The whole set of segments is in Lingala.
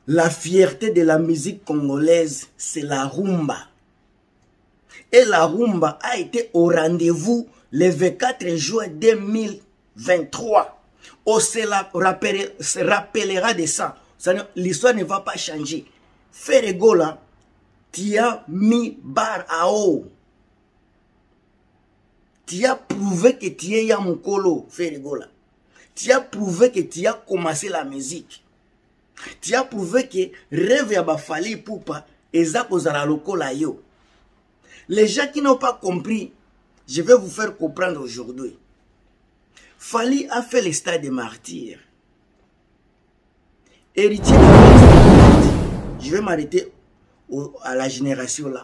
La fierté de la musique congolaise, c'est la rumba. Et la rumba a été au rendez-vous le 24 juin 2023. On se rappellera de ça. L'histoire ne va pas changer. Ferregola, tu as mis barre à eau. Tu as prouvé que tu es Yamukolo, Ferregola. Tu as prouvé que tu as commencé la musique. Tu as prouvé que rêve ya Fally Ipupa eza kozala lokola yo. Les gens qui n'ont pas compris, je vais vous faire comprendre aujourd'hui. Fally a fait le stade des martyrs. Héritier a fait le stade des martyrs. Je vais m'arrêter à la génération là.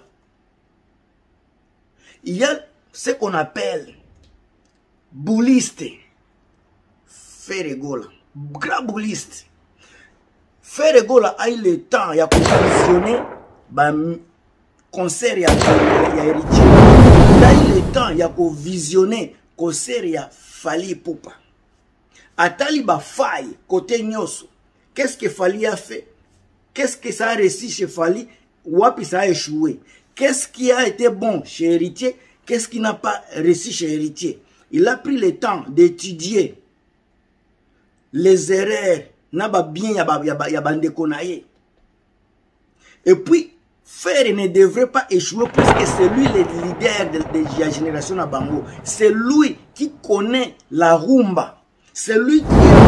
Il y a ce qu'on appelle bouliste. Ferregola. Grand bouliste. Ferregola a eu le temps de visionner le concert de Héritier. Il a eu le temps de visionner le concert de Fally Ipupa. Atali ba faille côté Nyoso. Qu'est-ce que Fally a fait? Qu'est-ce que ça a réussi chez Fally? Wapi ça a échoué? Qu'est-ce qui a été bon chez Héritier? Qu'est-ce qui n'a pas réussi chez Héritier? Il a pris le temps d'étudier les erreurs. Et puis, Ferre ne devrait pas échouer parce que c'est lui le leader de la génération Nabango. C'est lui qui connaît la rumba. C'est lui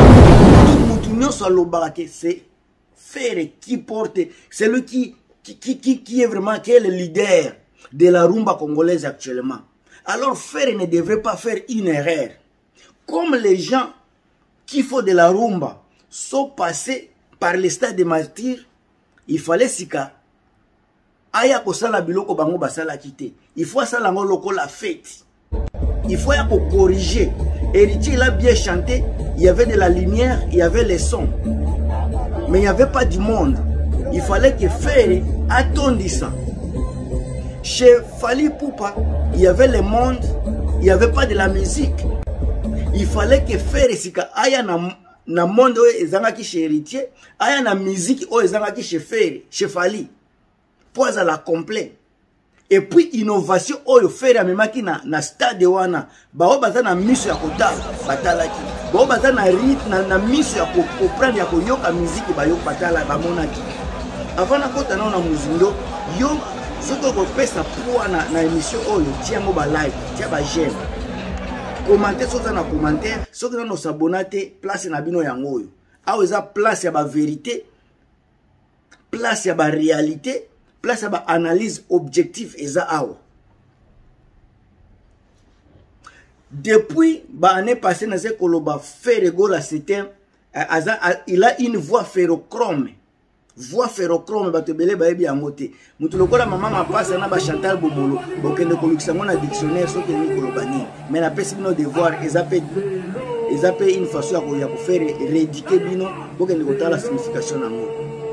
qui c'est Ferre qui porte. C'est lui qui est vraiment qui est le leader de la rumba congolaise actuellement. Alors Ferre ne devrait pas faire une erreur. Comme les gens qui font de la rumba sont passés par le stade des martyrs, il fallait sika aya kosala biloko bango basala kité. Il faut ça la loko la fête. Il faut ya corriger. Héritier il a bien chanté, il y avait de la lumière, il y avait les sons. Mais il n'y avait pas du monde. Il fallait que Ferre attende ça. Chez Fally Ipupa, il y avait le monde, il n'y avait pas de la musique. Il fallait que Ferre sika aya na monde ezangaki chez Héritier, aya na musique o ezangaki chez Ferre, chez Fally. Pour la complet. Et puis innovation oyo Ferre amemaki na stade wana, bao baza na miso ya kota batalaki. Bao baza na rythme na miso ya comprendre ya koyoka musique bayo batala bamonaki. Avant na kota na muzindo, yo soko ko pesa pour na émission oyo tiango ba like, tia ba j'aime. Commenter soki na commentaire, soki na s'abonner, place na bino yango oyo. Awa eza place ya ba vérité, place ya ba réalité, place ya ba analyse objective eza awa. Depuis ba année passée na ze koloba Ferregola c'était il a une voix ferrochrome. Voix ferrochrome batebele baebi yango te. Mutu lokola mama mapasa na ba Chantal Bomolo bokende kolukisa ngona dictionnaire soki ni kolobani. Mais na pesi bino devoir ezape une façon ya ko faire rééduquer bino bokende kotala signification nango.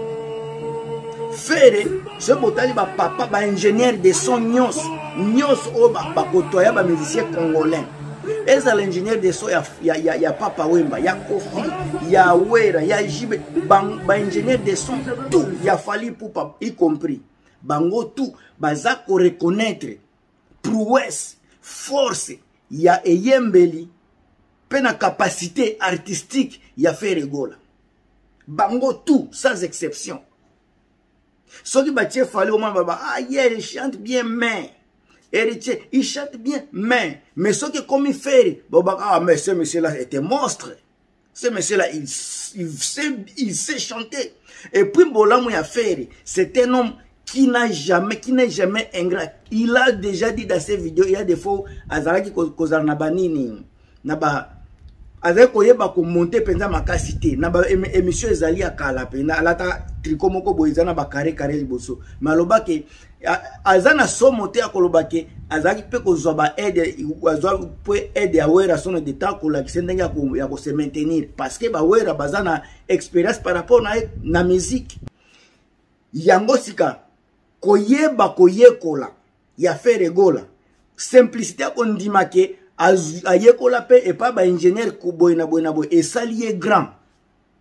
Ferre ce botali ba papa ba ingénieur de son nyos o ba kotoya ba musicien congolais. Eza l'ingénieur de son ya Papa Wemba, ya Kofi, ya Wera, ya Jibe, ba ingénieur de son tout, ya Fally Ipupa y compris. Bango tout, baza ko reconnaître prouesse, force, ya Eyembeli, pena capacité artistique, ya Ferregola. Bango tout, sans exception. Ceux qui battent Fally au moment, ah yeah, il chante bien, mais Héritier, il chante bien, mais ceux qui comme il fait, ah mais ce monsieur-là était monstre. Ce monsieur-là, il sait chanter. Et puis Bolamou a fait, c'est un homme qui n'est jamais ingrat. Il a déjà dit dans ses vidéos, il y a des fois, Azaraki kozar nabanini, naba avec koyeba ko monter penza makasité na ba émission ezali ya kala pe na alata tricot moko boizana ba carré liboso maloba ke azana so monter akoloba ke azaki pe ko zoba aide azwa pe aide ya wera son de temps ko la kisendenge ya ko se maintenir parce que ba wera bazana expérience par rapport na musique yango sika koyeba koyekola ya Ferregola simplicité ko ndima ke ayekola pe et pas ba ingénieur ko boyna et salier grand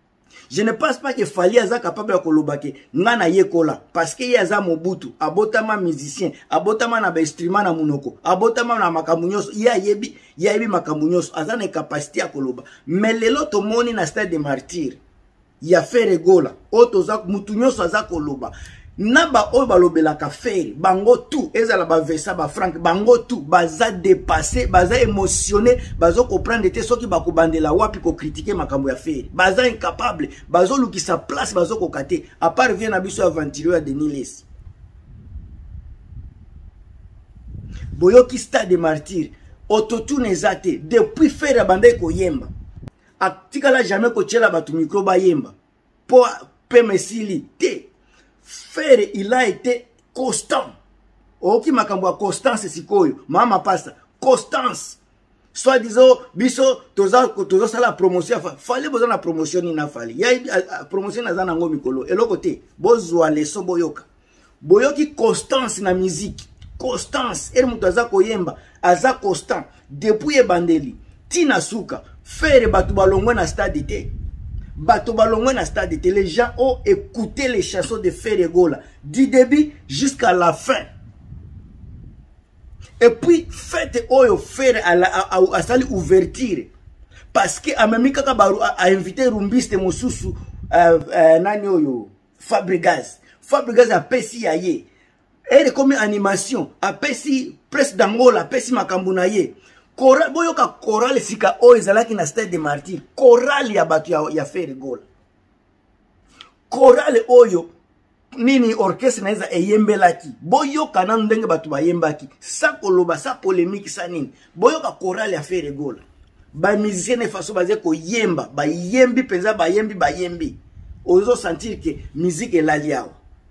Je ne pense pas que Fali aza capable de kolobake ngana yekola parce que yaza Mobutu abotama musicien abotama na ba instrument na munoko abotama na makamunyoso ya yebi makamunyoso aza na capacité ya koloba mais lelo tomoni na stade de martyr ya Fere Gola otoza mutu nyoso aza koloba naba oyo balobelaka Fere bango tout ezala ba Versa ba Frank bango tout baza dépassé baza émotionné bazo comprendre te soki bakobandela wapi ko critiquer makambo ya Fere baza incapable bazo lukisa place bazo kokate à part vient na biso aventure ya Denis Les boyoki stade de martyr autotune ezate depuis Fere bandai ko yemba atikala jamais ko tchela batu micro ba yemba po pemesili te Fere il a été constant. Oki makambo constance sikoyo. Mama pasta. Constance. Soit disant, biso, toza la promotion. Fallait besoin la promotion ina fali. Ya promotion na zana ngo mikolo. Elo kote. Bozwa leso boyoka. Boyoki constance na musique. Constance. El mutu aza koyemba. Aza constant. Depuis ebandeli. Tina suka. Fere batu balongwe na stade te. Bato balongwe na stade, les gens ont écouté les chansons de Fere Gola du début jusqu'à la fin. Et puis faites oyo Fere à sali ouverture parce que amemi kaka baru a invité Rumbiste Mosusu nani oyo Fabregas a pesi yaye. Et comme animation a pesi presse d'Angola pesi makambuna ye. Choral boyoka choral sika o ezalaki na stade de martyr choral ya batu ya Fere Gola choral oyo nini orchestre naeza eyembelaki boyoka na ndenge batu bayembaki sa koloba sa polémique sa nini boyoka choral ya Fere Gola ba musicien ne faso baze ko yemba ba yembi penza ba yembi ozo sentir que musique elaliao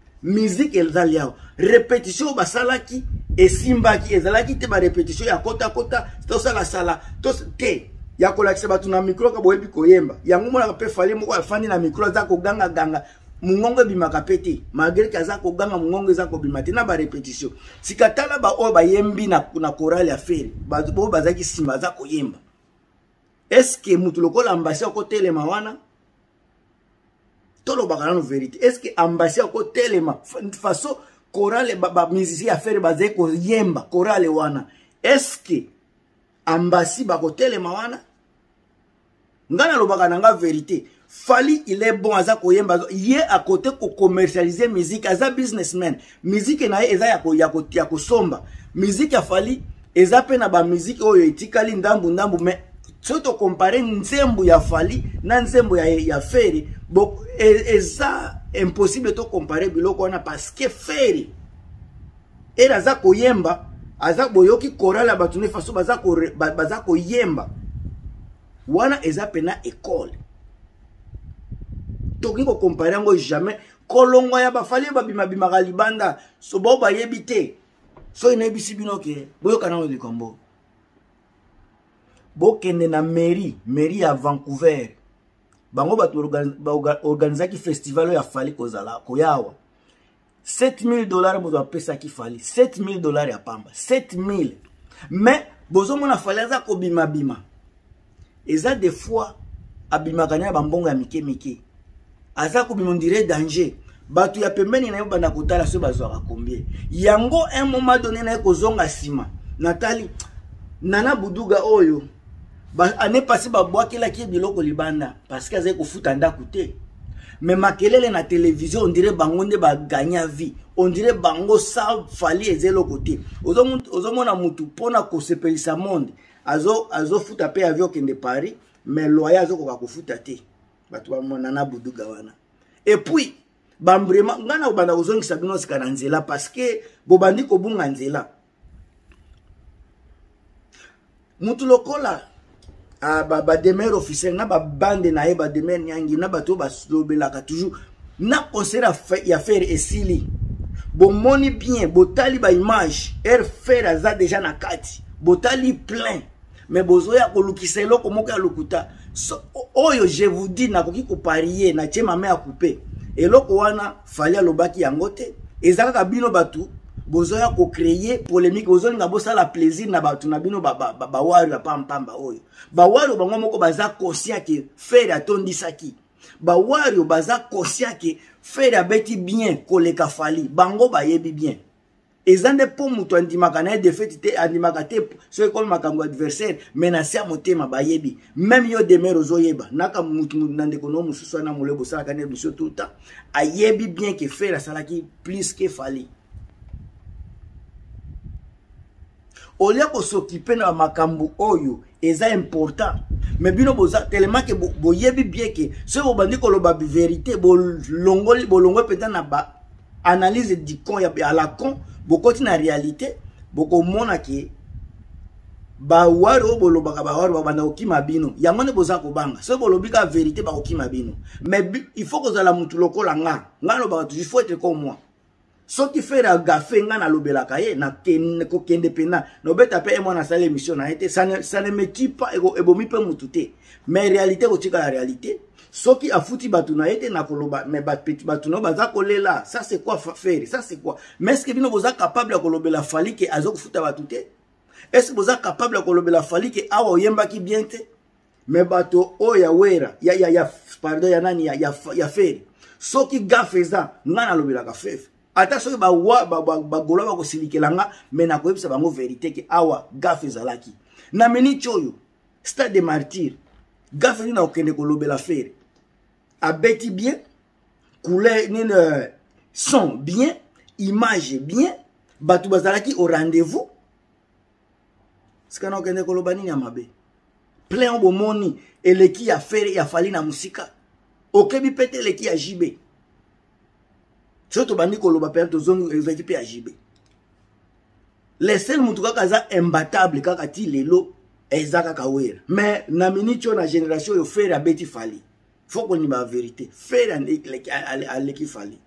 répétition basalaki esimbaki ezalaki te ba répétition ya kota to sala te ya kolakisa batu na micro ka boyebi koyemba yango mona pe fali moko afandi na micro za ko ganga mungongo bimaka pete malgré que za ko ganga mungongo za ko bimate na ba répétition sikatala ba o ba yembi na chorale ya Fere bo bazaki simba za koyemba est-ce que mutu lokola ambassadeur ko telema wana tolo bakana no vérité est-ce que ambassadeur ko telema façon chorale ba musicien à Fere bazé ko yemba chorale wana est-ce que ambassi ba ko telema wana ngana lo bakana nga vérité Fali il est bon aza ko yemba ye à côté ko commercialiser musique aza businessman musique na eza ya ko somba musique ya Fali eza pe na ba musique oyo etikali ndambu mais soto comparer nzembo ya Fali na nzembo ya Fere bon eza impossible to comparer biloko wana parce que Fere era za koyemba aza boyoki chorale batu ne faso baza ko yemba wana eza pena école toki ko comparer ngo jamais kolongo ya bafali babima bima libanda so bo ba yebite so ina bisi binoke boyoka na le kombo bokende na mairie ya Vancouver bango batu organizaki festival ya Fali kozala koyawa $7,000 mozo apesa ki Fali $7,000 ya pamba 7,000 mais bozo mona Fali aza ko bima eza des fois abima kanya bambongo ya mike aza ko bima ndire danger batu ya pembeni na yo banda kotala so bazwa combien yango un moment donné na ko zonga sima Nathalie Nana Buduga oyo ane passé ba boakela ki biloko libanda parce que azai ko futa ndako te mais makelele na télévision on dirait bango nde ba gagner vie on dirait bango sa Fali ezelo côté ozomona mutu pona ko sepelisa monde azo futa pe avion kende Paris mais loyer azo ko futa te batu ba Nana Buduga wana et puis bambrema ngana obanda ozongisa bino sikana nzela parce que bobandi ko bunga nzela mutu lokola ba demer officiel na ba bande na ba demer nyangi na bato ba lobelaka toujours na concert ya Fere esili bomoni bien botali ba image Fere aza déjà na kati botali plein mais bozoya kolukisa eloko moko ya lokuta oyo je vous dis na koki ko parier na chema me a couper eloko wana Fali alobaki yango te ezaka bino batu bozoya ko créer polémique bozolinga bosala plaisir na batu na bino ba wari ya pamba oyo ba wari bango moko baza conscient que Fere atondisaki ba wario baza conscient que faire abeti bien koleka Fally bango ba yebi bien ezande po mutu andimaka na défaite te andimaka te so ekol makambo adversaire menacer motema ba yebi même yo demeure ozoyeba naka mutu nande kono mususu na mulebo sala kana biso tout le temps ayebi bien que faire salaki plus que Fally olia ko s'occuper na makambo oyo eza important mais bino boza tellement que boyebi bien que ce bo bandi ko loba vérité bolongoli peut-être na ba analyse du con ya la con bokoti na réalité boko mona ke ba waro bolobaka ba waro banda okima bino yango ne boza ko banga ce bolobika vérité ba okima bino mais il faut que za la mutu lokola nga lo ba tu il faut être comme moi. Ce qui fait la gaffe na lobela kaye na ko kende pena no beta pe moi na sala émission na été ça ne me tue pas ebo mi pe mutute mais réalité ko tika la réalité ce qui a foutu batu na été na koloba mais bat petit batu no baza kolela ça c'est quoi faire ça c'est quoi mais est-ce que bino boza capable de kolobela Fally que azo futa batute est-ce que boza capable de kolobela Fally que awa oyemba ki bien te mais bato o ya wera ya pardon ya nani ya faire ce qui gaffe ça ngana lobela ka faire ata soki bagola bakosilikelanga me na koyebisa bango vérité ke awa gafe ezalaki na miniti oyo stade de martyr gafe nini akokende kolobela fere abeti bien couleur nini son bien image bien bato bazalaki au rendez-vous sikana okende koloba nini ya mabe plein bomoni eleki ya fere ya Fally na musika okebi pete eleki ya jibe surtout bandi koloba pe to zongi équipe ya JB les seuls mutu kaka za imbattable kaka ti lelo ezaka kawera mais na minute na génération yo faire abeti Fally faut qu'on y ba vérité faire aleki Fally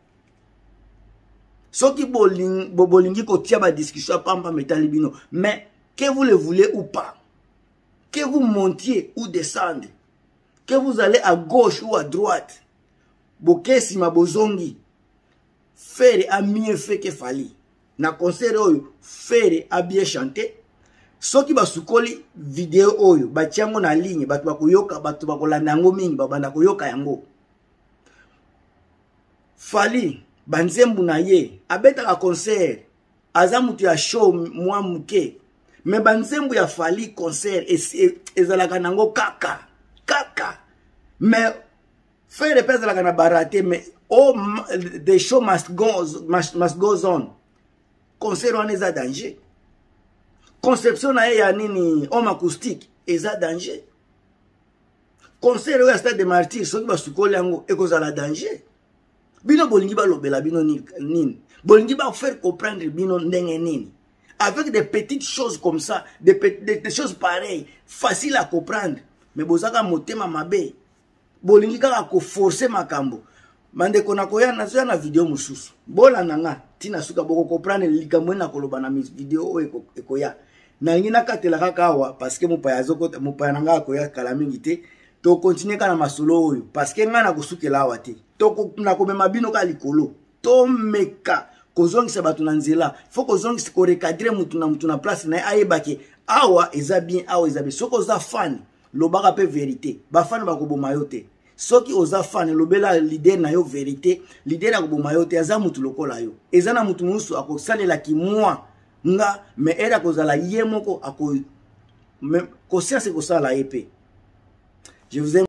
soki bolingi ko tia ba discussion pamba metali bino mais que vous le voulez ou pas que vous montiez ou descendez que vous allez à gauche ou à droite bokesi mabozongi Faire a mieux fait que Fally. Na concert oyo, Faire a bien chanté. Soki basukoli vidéo oyo, batiango na ligne, batu bakoyoka, batu bakolanda yango mingi, babanda koyoka yango. Fally, banzembu na ye, abeta ka concert, aza mutu ya show mwa muke. Mais banzembu ya Fally concert, ezalaka nango kaka. Mais Faire ezalaka na barate, mais oh, the show must go on. Concert on est à danger. Conception na ya nini homme acoustique est à danger. Concert au stade de martyr so ba sukoli yango ekozala danger. Bino bolingi ba lobela bino nini. Bolingi ba faire comprendre bino ndenge nini. Avec des petites choses comme ça, des choses pareilles, faciles à comprendre. Mais bozaka motema mabe. Bolingi kaka ko forcer makambo. Mande kona koya na video mususu. Bola nanga tina suka boko comprendre likambo na koloba na video ekoya. Na ngina katela kaka awa parce que mupaya zoko mupaya nanga koya kala mingi te. To continuer kana masolo oyo parce que ngana kusukela awa te. To na komema bino ka likolo. To meka kozongisa batu na nzela. Faut kozongisa ko recadrer mutu na place na ayebake awa eza bien awa eza bien. Soko za fan lobaka pe vérité. Ba fan ba koboma yote. Soki oza fan lobela leader na yo vérité, leader na koboma yo te aza mutu lokola yo. Eza na mutu musu akosalela ki moi nga me era kozala ye moko ako conscience kosala épée. Je vous aime.